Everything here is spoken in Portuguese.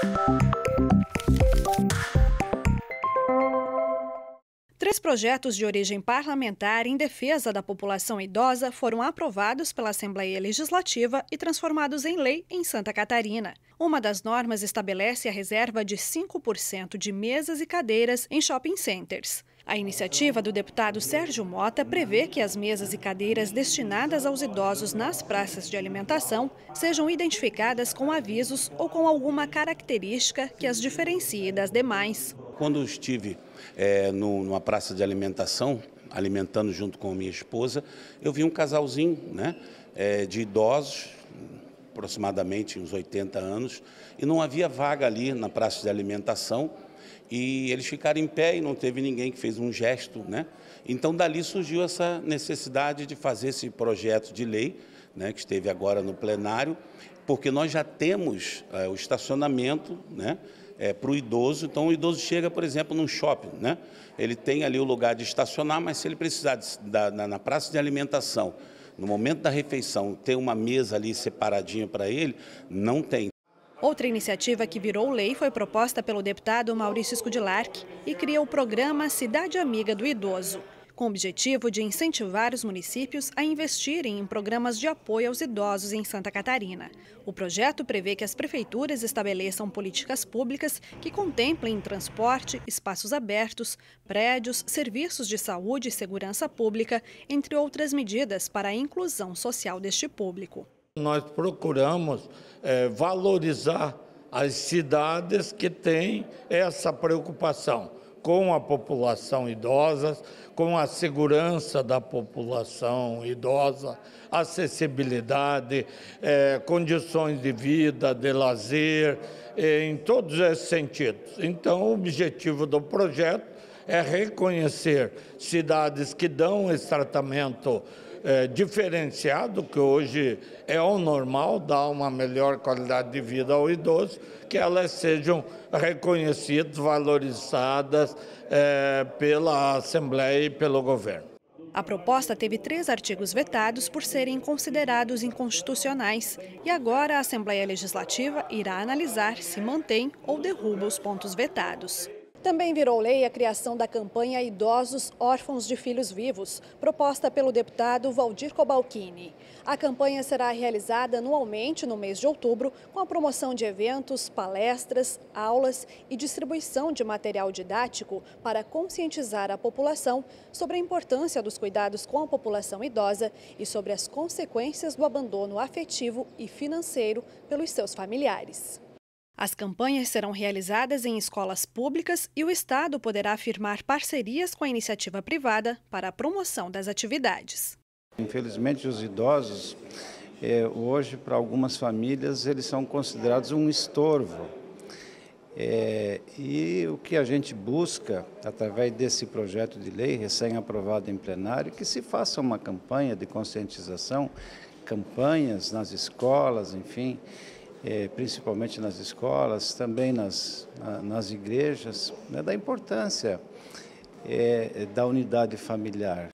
Três projetos de origem parlamentar em defesa da população idosa foram aprovados pela Assembleia Legislativa e transformados em lei em Santa Catarina. Uma das normas estabelece a reserva de 5% de mesas e cadeiras em shopping centers. A iniciativa do deputado Sérgio Mota prevê que as mesas e cadeiras destinadas aos idosos nas praças de alimentação sejam identificadas com avisos ou com alguma característica que as diferencie das demais. Quando eu estive numa praça de alimentação, alimentando junto com a minha esposa, eu vi um casalzinho, de idosos, aproximadamente uns 80 anos, e não havia vaga ali na praça de alimentação, e eles ficaram em pé e não teve ninguém que fez um gesto, Então, dali surgiu essa necessidade de fazer esse projeto de lei, que esteve agora no plenário, porque nós já temos o estacionamento, para o idoso. Então, o idoso chega, por exemplo, num shopping, Ele tem ali o lugar de estacionar, mas se ele precisar na praça de alimentação, no momento da refeição, ter uma mesa ali separadinha para ele, não tem. Outra iniciativa que virou lei foi proposta pelo deputado Maurício Scudillarch e cria o programa Cidade Amiga do Idoso, com o objetivo de incentivar os municípios a investirem em programas de apoio aos idosos em Santa Catarina. O projeto prevê que as prefeituras estabeleçam políticas públicas que contemplem transporte, espaços abertos, prédios, serviços de saúde e segurança pública, entre outras medidas para a inclusão social deste público. Nós procuramos valorizar as cidades que têm essa preocupação com a população idosa, com a segurança da população idosa, acessibilidade, condições de vida, de lazer, em todos esses sentidos. Então, o objetivo do projeto é reconhecer cidades que dão esse tratamento diferenciado, que hoje é o normal, dar uma melhor qualidade de vida ao idoso, que elas sejam reconhecidas, valorizadas pela Assembleia e pelo governo. A proposta teve 3 artigos vetados por serem considerados inconstitucionais e agora a Assembleia Legislativa irá analisar se mantém ou derruba os pontos vetados. Também virou lei a criação da campanha Idosos Órfãos de Filhos Vivos, proposta pelo deputado Valdir Cobalcini. A campanha será realizada anualmente no mês de outubro, com a promoção de eventos, palestras, aulas e distribuição de material didático para conscientizar a população sobre a importância dos cuidados com a população idosa e sobre as consequências do abandono afetivo e financeiro pelos seus familiares. As campanhas serão realizadas em escolas públicas e o Estado poderá firmar parcerias com a iniciativa privada para a promoção das atividades. Infelizmente, os idosos, hoje, para algumas famílias, eles são considerados um estorvo. E o que a gente busca, através desse projeto de lei recém-aprovado em plenário, é que se faça uma campanha de conscientização, campanhas nas escolas, enfim, principalmente nas escolas, também nas igrejas, da importância da unidade familiar.